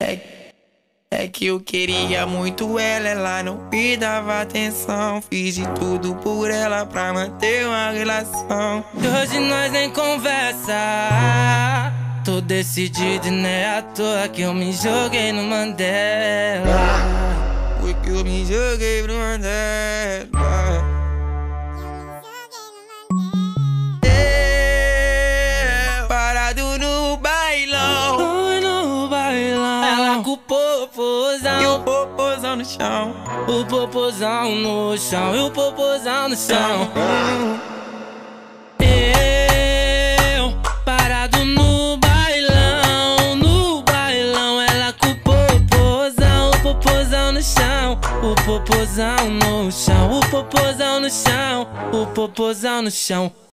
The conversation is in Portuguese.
É, é que eu queria muito ela não me dava atenção. Fiz de tudo por ela pra manter uma relação. E hoje nós nem conversa. Tô decidido e não é à toa que eu me joguei no Mandela. Porque eu me joguei pro Mandela. Parado no bailão. Oi, no bailão. Ela com o popozão E o popozão no chão. O popozão no chão. E o popozão no chão. Eu parado no bailão. No bailão. Ela com o popozão no chão. O popozão no chão. O popozão no chão. O popozão no chão.